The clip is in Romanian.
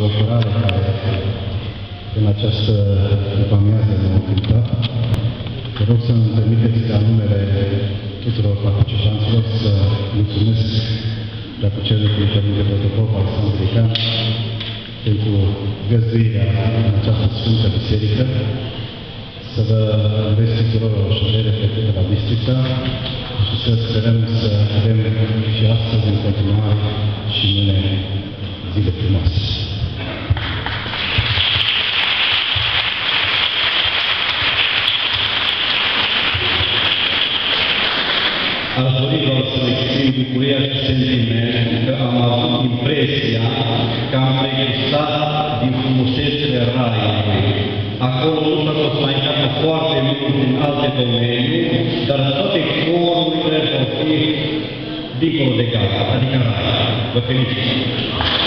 devoțională care în această după-amiază ne ocupă. Vă rog să-mi permiteți ca numele tuturor participanților să mulțumesc Preacucernicului Părinte Protopop Alexandru Decan pentru găzduirea în această Sfântă Biserică, să vă urez tuturor o ședere plăcută la Bistrița și să sperăm să avem și astăzi în continuare și mâine zile frumoase. Aș dori doar să exprim bucuria și sentiment că am avut impresia că am pregustat din frumusețile Raiului. Acolo nu s-a fost mai înceapă foarte mult din alte domenii, dar toate corurile vor fi dincolo de gaz, adică Rai. Vă felicit!